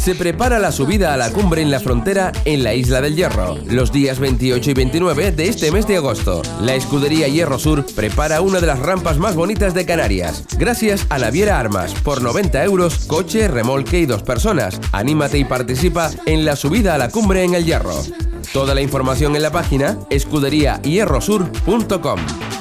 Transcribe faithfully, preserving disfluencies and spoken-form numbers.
Se prepara la subida a la cumbre en la frontera en la Isla del Hierro, los días veintiocho y veintinueve de este mes de agosto. La escudería Hierro Sur prepara una de las rampas más bonitas de Canarias. Gracias a Naviera Armas, por noventa euros, coche, remolque y dos personas. Anímate y participa en la subida a la cumbre en el Hierro. Toda la información en la página escudería hierro sur punto com.